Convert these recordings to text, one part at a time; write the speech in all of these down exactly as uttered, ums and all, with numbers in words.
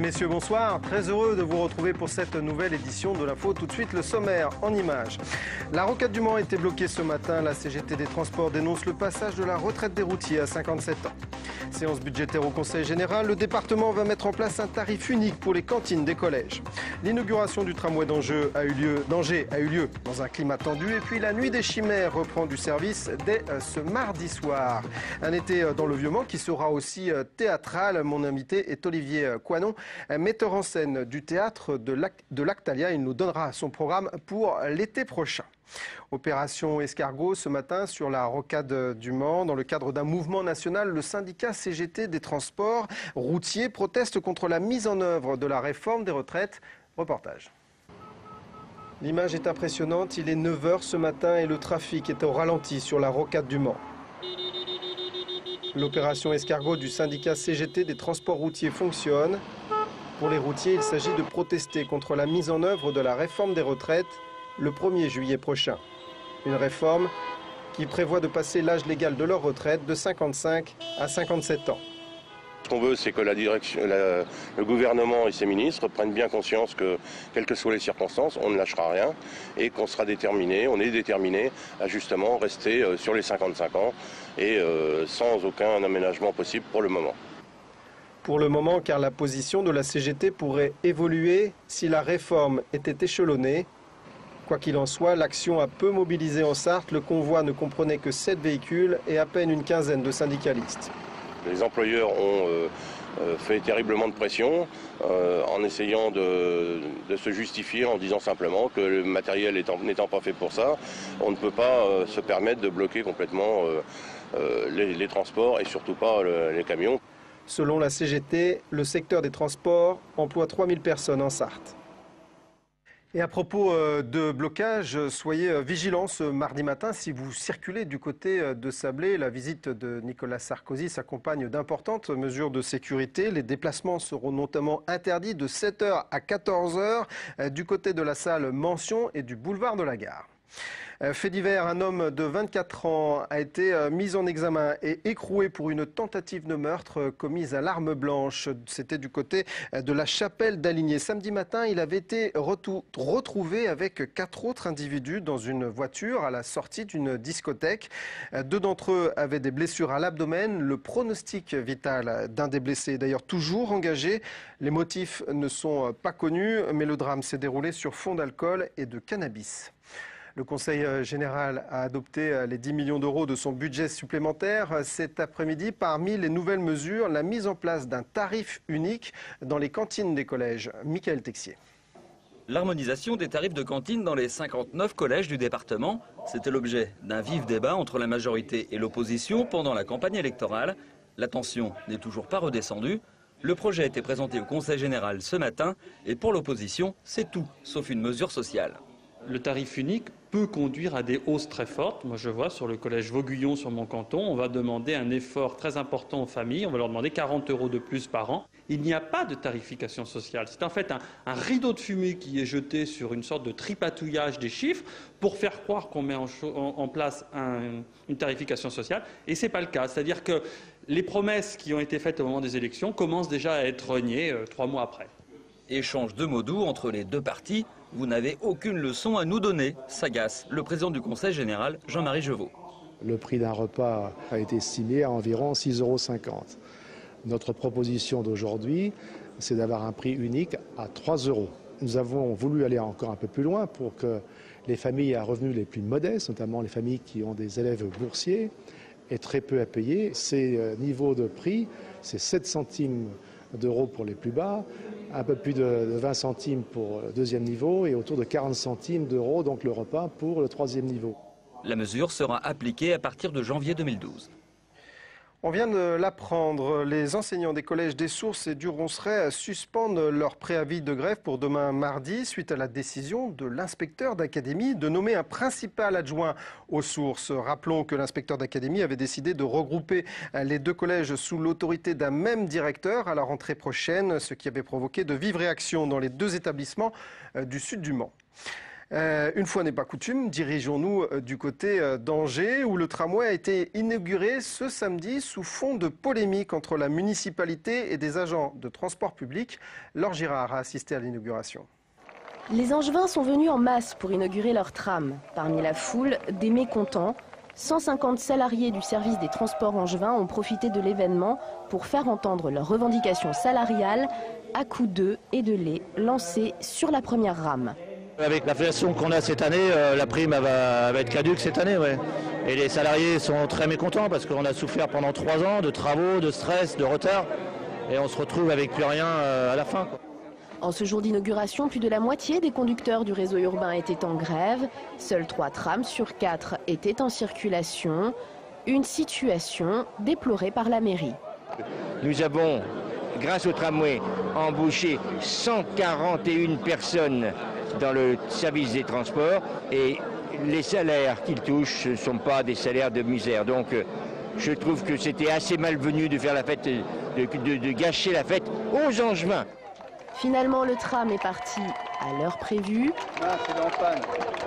Messieurs, bonsoir. Très heureux de vous retrouver pour cette nouvelle édition de l'info. Tout de suite, le sommaire en images. La rocade du Mans a été bloquée ce matin. La C G T des Transports dénonce le passage de la retraite des routiers à cinquante-sept ans. Séance budgétaire au Conseil général. Le département va mettre en place un tarif unique pour les cantines des collèges. L'inauguration du tramway d'Angers a eu lieu, d'Angers a eu lieu dans un climat tendu. Et puis la nuit des chimères reprend du service dès ce mardi soir. Un été dans le Vieux-Mans qui sera aussi théâtral. Mon invité est Olivier Coinon, metteur en scène du théâtre de l'Actalia. Il nous donnera son programme pour l'été prochain. Opération Escargot ce matin sur la rocade du Mans. Dans le cadre d'un mouvement national, le syndicat C G T des transports routiers proteste contre la mise en œuvre de la réforme des retraites. Reportage. L'image est impressionnante. Il est neuf heures ce matin et le trafic est au ralenti sur la rocade du Mans. L'opération Escargot du syndicat C G T des transports routiers fonctionne. Pour les routiers, il s'agit de protester contre la mise en œuvre de la réforme des retraites le premier juillet prochain. Une réforme qui prévoit de passer l'âge légal de leur retraite de cinquante-cinq à cinquante-sept ans. Ce qu'on veut, c'est que la direction, la, le gouvernement et ses ministres prennent bien conscience que, quelles que soient les circonstances, on ne lâchera rien et qu'on sera déterminé, on est déterminé à justement rester euh, sur les cinquante-cinq ans et euh, sans aucun aménagement possible pour le moment. Pour le moment, car la position de la C G T pourrait évoluer si la réforme était échelonnée. Quoi qu'il en soit, l'action a peu mobilisé en Sarthe. Le convoi ne comprenait que sept véhicules et à peine une quinzaine de syndicalistes. Les employeurs ont euh, euh, fait terriblement de pression euh, en essayant de, de se justifier en disant simplement que le matériel n'étant pas fait pour ça, on ne peut pas euh, se permettre de bloquer complètement euh, euh, les, les transports et surtout pas le, les camions. Selon la C G T, le secteur des transports emploie trois mille personnes en Sarthe. Et à propos de blocage, soyez vigilants ce mardi matin si vous circulez du côté de Sablé. La visite de Nicolas Sarkozy s'accompagne d'importantes mesures de sécurité. Les déplacements seront notamment interdits de sept heures à quatorze heures du côté de la salle Mention et du boulevard de la Gare. Fait divers, un homme de vingt-quatre ans a été mis en examen et écroué pour une tentative de meurtre commise à l'arme blanche. C'était du côté de la chapelle d'Aligné. Samedi matin, il avait été retrouvé avec quatre autres individus dans une voiture à la sortie d'une discothèque. Deux d'entre eux avaient des blessures à l'abdomen. Le pronostic vital d'un des blessés est d'ailleurs toujours engagé. Les motifs ne sont pas connus, mais le drame s'est déroulé sur fond d'alcool et de cannabis. Le Conseil général a adopté les dix millions d'euros de son budget supplémentaire cet après-midi. Parmi les nouvelles mesures, la mise en place d'un tarif unique dans les cantines des collèges. Michael Texier. L'harmonisation des tarifs de cantine dans les cinquante-neuf collèges du département, c'était l'objet d'un vif débat entre la majorité et l'opposition pendant la campagne électorale. La tension n'est toujours pas redescendue. Le projet a été présenté au Conseil général ce matin et pour l'opposition, c'est tout, sauf une mesure sociale. Le tarif unique peut conduire à des hausses très fortes. Moi, je vois sur le collège Vauguyon, sur mon canton, on va demander un effort très important aux familles. On va leur demander quarante euros de plus par an. Il n'y a pas de tarification sociale. C'est en fait un, un rideau de fumée qui est jeté sur une sorte de tripatouillage des chiffres pour faire croire qu'on met en, en, en place un, une tarification sociale. Et ce n'est pas le cas. C'est-à-dire que les promesses qui ont été faites au moment des élections commencent déjà à être reniées euh, trois mois après. Échange de mots doux entre les deux parties. Vous n'avez aucune leçon à nous donner, s'agace le président du Conseil général, Jean-Marie Jeuveau. Le prix d'un repas a été estimé à environ six euros cinquante. Notre proposition d'aujourd'hui, c'est d'avoir un prix unique à trois euros. Nous avons voulu aller encore un peu plus loin pour que les familles à revenus les plus modestes, notamment les familles qui ont des élèves boursiers, aient très peu à payer. Ces niveaux de prix, c'est sept centimes d'euros pour les plus bas, un peu plus de vingt centimes pour le deuxième niveau et autour de quarante centimes d'euros, donc le repas, pour le troisième niveau. La mesure sera appliquée à partir de janvier deux mille douze. On vient de l'apprendre, les enseignants des collèges des Sources et du Ronceret suspendent leur préavis de grève pour demain mardi suite à la décision de l'inspecteur d'académie de nommer un principal adjoint aux Sources. Rappelons que l'inspecteur d'académie avait décidé de regrouper les deux collèges sous l'autorité d'un même directeur à la rentrée prochaine, ce qui avait provoqué de vives réactions dans les deux établissements du sud du Mans. Euh, une fois n'est pas coutume, dirigeons-nous euh, du côté euh, d'Angers où le tramway a été inauguré ce samedi sous fond de polémique entre la municipalité et des agents de transport public. Laure Girard a assisté à l'inauguration. Les Angevins sont venus en masse pour inaugurer leur tram. Parmi la foule, des mécontents. cent cinquante salariés du service des transports angevins ont profité de l'événement pour faire entendre leurs revendications salariales à coups d'œufs et de lait lancés sur la première rame. Avec l'inflation qu'on a cette année, euh, la prime elle va, elle va être caduque cette année. Ouais. Et les salariés sont très mécontents parce qu'on a souffert pendant trois ans de travaux, de stress, de retard. Et on se retrouve avec plus rien euh, à la fin, quoi. En ce jour d'inauguration, plus de la moitié des conducteurs du réseau urbain étaient en grève. Seuls trois trams sur quatre étaient en circulation. Une situation déplorée par la mairie. Nous avons, grâce au tramway, embauché cent quarante et une personnes dans le service des transports et les salaires qu'ils touchent ne sont pas des salaires de misère. Donc je trouve que c'était assez malvenu de faire la fête, de, de, de gâcher la fête aux Angevins. Finalement, le tram est parti à l'heure prévue. Ah, c'est dans panne.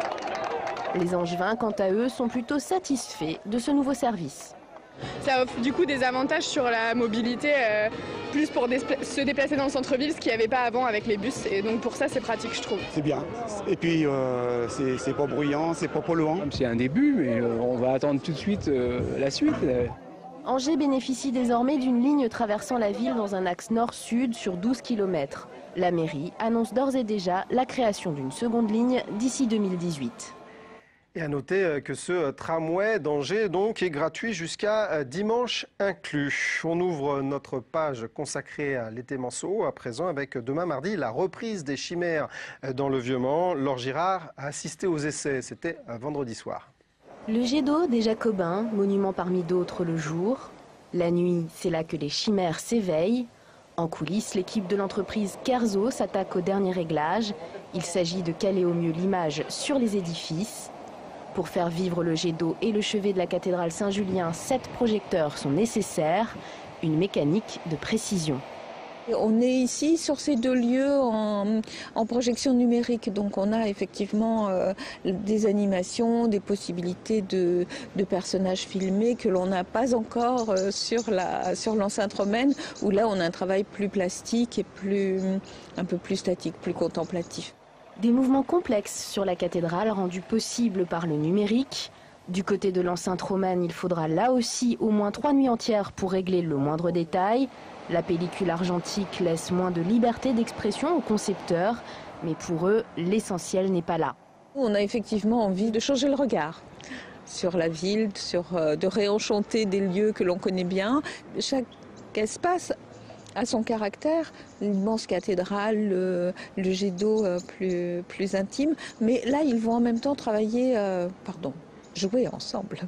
Les Angevins, quant à eux, sont plutôt satisfaits de ce nouveau service. Ça offre du coup des avantages sur la mobilité, euh, plus pour se déplacer dans le centre-ville, ce qu'il n'y avait pas avant avec les bus. Et donc pour ça, c'est pratique, je trouve. C'est bien. Et puis, euh, c'est pas bruyant, c'est pas polluant. C'est un début, mais euh, on va attendre tout de suite euh, la suite. Angers bénéficie désormais d'une ligne traversant la ville dans un axe nord-sud sur douze kilomètres. La mairie annonce d'ores et déjà la création d'une seconde ligne d'ici deux mille dix-huit. Et à noter que ce tramway d'Angers donc est gratuit jusqu'à dimanche inclus. On ouvre notre page consacrée à l'été Manceau à présent avec demain mardi la reprise des Chimères dans le Vieux-Mans. Laure Girard a assisté aux essais, c'était vendredi soir. Le jet d'eau des Jacobins, monument parmi d'autres le jour. La nuit, c'est là que les Chimères s'éveillent. En coulisses, l'équipe de l'entreprise Kerzo s'attaque au dernier réglage. Il s'agit de caler au mieux l'image sur les édifices. Pour faire vivre le jet d'eau et le chevet de la cathédrale Saint-Julien, sept projecteurs sont nécessaires. Une mécanique de précision. On est ici sur ces deux lieux en, en projection numérique, donc on a effectivement euh, des animations, des possibilités de, de personnages filmés que l'on n'a pas encore euh, sur la, sur l'enceinte romaine, où là on a un travail plus plastique et plus, un peu plus statique, plus contemplatif. Des mouvements complexes sur la cathédrale rendus possibles par le numérique. Du côté de l'enceinte romane, il faudra là aussi au moins trois nuits entières pour régler le moindre détail. La pellicule argentique laisse moins de liberté d'expression aux concepteurs, mais pour eux, l'essentiel n'est pas là. On a effectivement envie de changer le regard sur la ville, sur, euh, de réenchanter des lieux que l'on connaît bien. Chaque espace a son caractère, l'immense cathédrale, le, le jet d'eau euh, plus, plus intime, mais là ils vont en même temps travailler, euh, pardon, jouer ensemble.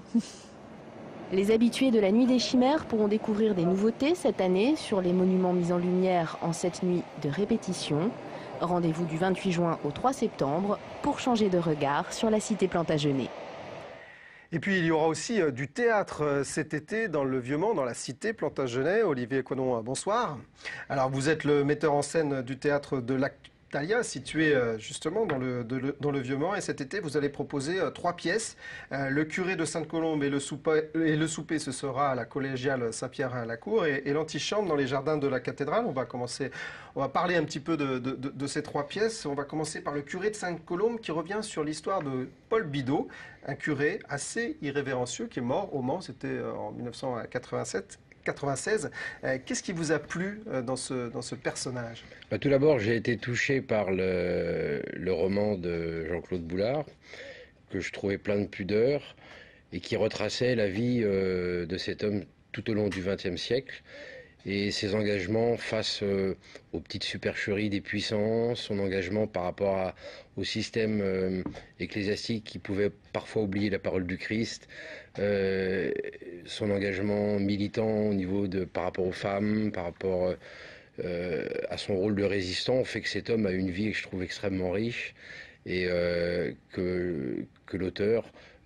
Les habitués de la Nuit des Chimères pourront découvrir des nouveautés cette année sur les monuments mis en lumière en cette nuit de répétition. Rendez-vous du vingt-huit juin au trois septembre pour changer de regard sur la cité Plantagenet. Et puis il y aura aussi du théâtre cet été dans le Vieux-Mans, dans la cité Plantagenet. Olivier Conon, bonsoir. Alors vous êtes le metteur en scène du théâtre de l'Actalia, situé justement dans le, de, dans le Vieux-Mans. Et cet été, vous allez proposer trois pièces. Le curé de Sainte-Colombe et le souper, et le souper ce sera à la collégiale Saint-Pierre-à-la-Cour. Et, et l'antichambre dans les jardins de la cathédrale. On va commencer, on va parler un petit peu de, de, de, de ces trois pièces. On va commencer par le curé de Sainte-Colombe qui revient sur l'histoire de Paul Bidault, un curé assez irrévérencieux qui est mort au Mans, c'était en mille neuf cent quatre-vingt-sept. quatre-vingt-seize. Qu'est-ce qui vous a plu dans ce, dans ce personnage? Bah, tout d'abord, j'ai été touché par le, le roman de Jean-Claude Boulard, que je trouvais plein de pudeur, et qui retraçait la vie euh, de cet homme tout au long du vingtième siècle, et ses engagements face euh, aux petites supercheries des puissants, son engagement par rapport à, au système euh, ecclésiastique qui pouvait parfois oublier la parole du Christ, euh, son engagement militant au niveau de, par rapport aux femmes, par rapport euh, à son rôle de résistant, fait que cet homme a une vie que je trouve extrêmement riche et euh, que, que l'auteur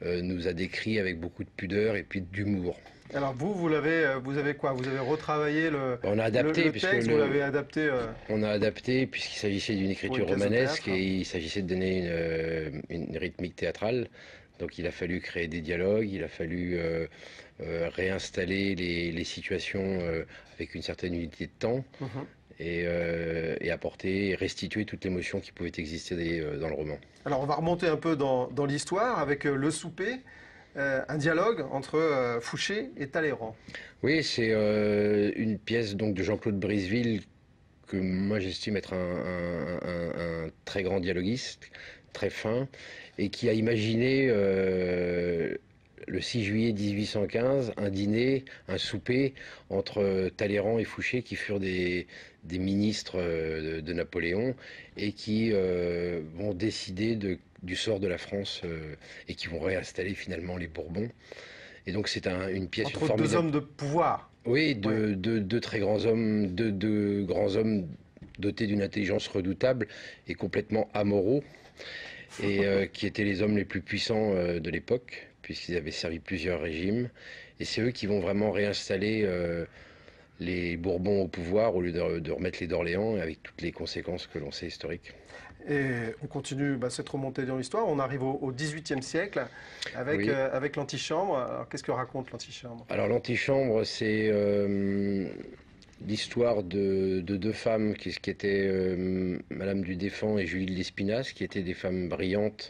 euh, nous a décrit avec beaucoup de pudeur et puis d'humour. Alors vous, vous l'avez, vous avez quoi? Vous avez retravaillé le, on a adapté, le, le texte, le, vous l'avez adapté euh... On a adapté puisqu'il s'agissait d'une écriture romanesque et il s'agissait de donner une, une rythmique théâtrale. Donc il a fallu créer des dialogues, il a fallu euh, euh, réinstaller les, les situations euh, avec une certaine unité de temps. Mmh. Et, euh, et apporter, et restituer toute l'émotion qui pouvait exister des, euh, dans le roman. Alors on va remonter un peu dans, dans l'histoire avec euh, le souper, euh, un dialogue entre euh, Fouché et Talleyrand. Oui, c'est euh, une pièce donc, de Jean-Claude Briseville que moi j'estime être un, un, un, un très grand dialoguiste, très fin, et qui a imaginé euh, le six juillet mille huit cent quinze, un dîner, un souper entre Talleyrand et Fouché qui furent des, des ministres de, de Napoléon et qui euh, vont décider de, du sort de la France euh, et qui vont réinstaller finalement les Bourbons. Et donc c'est un, une pièce entre formidable. Deux hommes de pouvoir. Oui, deux, ouais. deux, deux très grands hommes, deux, deux grands hommes dotés d'une intelligence redoutable et complètement amoraux, et euh, qui étaient les hommes les plus puissants euh, de l'époque, puisqu'ils avaient servi plusieurs régimes. Et c'est eux qui vont vraiment réinstaller euh, les Bourbons au pouvoir au lieu de, de remettre les d'Orléans, avec toutes les conséquences que l'on sait historiques. Et on continue bah, cette remontée dans l'histoire. On arrive au, au dix-huitième siècle avec, oui. euh, avec l'antichambre. Alors qu'est-ce que raconte l'antichambre? Alors l'antichambre, c'est euh, l'histoire de, de deux femmes qui, qui étaient euh, Madame du Défend et Julie de Lespinasse, qui étaient des femmes brillantes,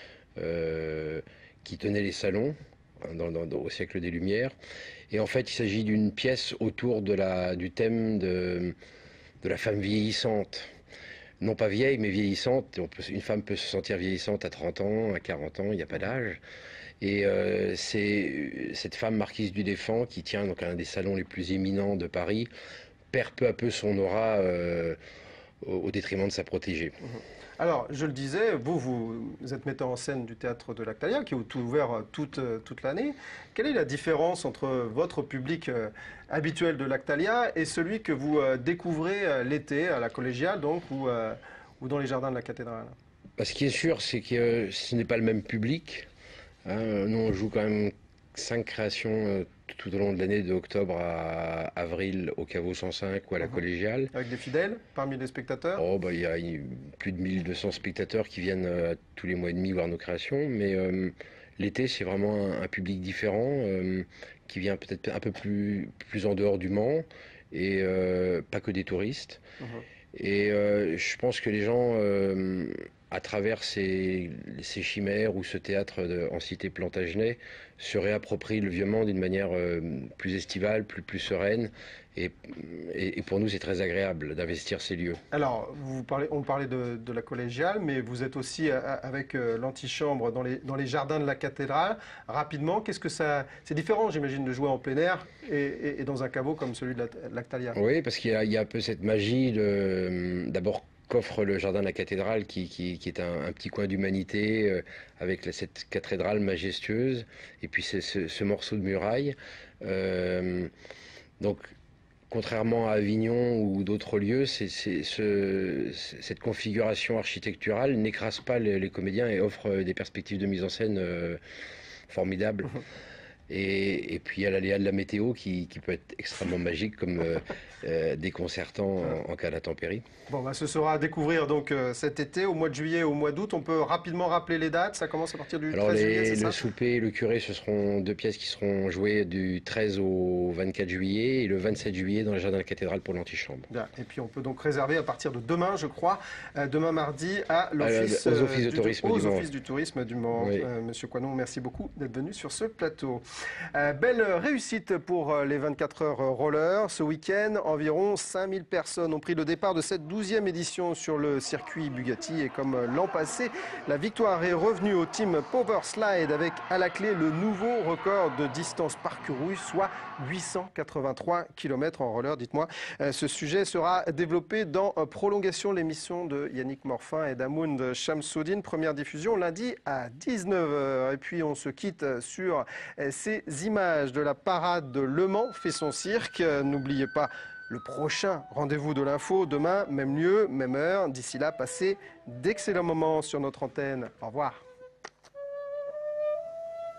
euh, qui tenaient les salons dans, dans, dans, au siècle des Lumières. Et en fait, il s'agit d'une pièce autour de la, du thème de, de la femme vieillissante. Non pas vieille, mais vieillissante. On peut, une femme peut se sentir vieillissante à trente ans, à quarante ans, il n'y a pas d'âge. Et euh, c'est cette femme marquise du Défend, qui tient donc un des salons les plus éminents de Paris, perd peu à peu son aura euh, au, au détriment de sa protégée. Alors, je le disais, vous, vous êtes metteur en scène du théâtre de l'Actalia, qui est ouvert toute, toute l'année. Quelle est la différence entre votre public euh, habituel de l'Actalia et celui que vous euh, découvrez euh, l'été à la collégiale, donc, ou, euh, ou dans les jardins de la cathédrale? Bah, ce qui est sûr, c'est que euh, ce n'est pas le même public. Hein. Nous, on joue quand même cinq créations euh, tout au long de l'année, de octobre à avril au Caveau cent cinq ou à la mmh. collégiale. Avec des fidèles parmi les spectateurs? Oh, bah, il y a plus de mille deux cents spectateurs qui viennent euh, tous les mois et demi voir nos créations, mais euh, l'été, c'est vraiment un, un public différent, euh, qui vient peut-être un peu plus, plus en dehors du Mans, et euh, pas que des touristes. Mmh. Et euh, je pense que les gens, euh, à travers ces, ces chimères ou ce théâtre de, en cité Plantagenet, se réapproprient le vieux Mans d'une manière euh, plus estivale, plus, plus sereine. Et, et, et pour nous, c'est très agréable d'investir ces lieux. Alors, vous parlez, on parlait de, de la collégiale, mais vous êtes aussi à, avec euh, l'antichambre dans les, dans les jardins de la cathédrale. Rapidement, qu'est-ce que ça... C'est différent, j'imagine, de jouer en plein air et, et, et dans un caveau comme celui de l'Actalia. Oui, parce qu'il y, y a un peu cette magie, d'abord, qu'offre le jardin de la cathédrale, qui, qui, qui est un, un petit coin d'humanité, euh, avec la, cette cathédrale majestueuse, et puis ce, ce, ce morceau de muraille. Euh, donc, contrairement à Avignon ou d'autres lieux, c'est, c'est, ce, cette configuration architecturale n'écrase pas les, les comédiens et offre des perspectives de mise en scène euh, formidables. Et, et puis il y a l'aléa de la météo qui, qui peut être extrêmement magique, comme euh, euh, déconcertant en, en cas d'intempérie. Bon, bah, ce sera à découvrir donc euh, cet été, au mois de juillet, au mois d'août. On peut rapidement rappeler les dates. Ça commence à partir du Alors, treize les, juillet, c'est ça? Le souper et le curé, ce seront deux pièces qui seront jouées du treize au vingt-quatre juillet et le vingt-sept juillet dans le jardin de la cathédrale pour l'antichambre. Bien. Et puis on peut donc réserver à partir de demain, je crois, euh, demain mardi, à l'office aux offices de tourisme du, du aux Mans. offices du tourisme du Mans. Oui. Euh, Monsieur Coinon, merci beaucoup d'être venu sur ce plateau. Euh, belle réussite pour les vingt-quatre heures roller. Ce week-end, environ cinq mille personnes ont pris le départ de cette douzième édition sur le circuit Bugatti. Et comme l'an passé, la victoire est revenue au team Power Slide avec à la clé le nouveau record de distance parcourue, soit huit cent quatre-vingt-trois kilomètres en roller. Dites-moi, ce sujet sera développé dans Prolongation, l'émission de Yannick Morfin et d'Amound Chamsoudine. Première diffusion lundi à dix-neuf heures. Et puis on se quitte sur ces images de la parade de Le Mans fait son cirque. N'oubliez pas le prochain rendez-vous de l'info, demain, même lieu, même heure. D'ici là, passez d'excellents moments sur notre antenne. Au revoir.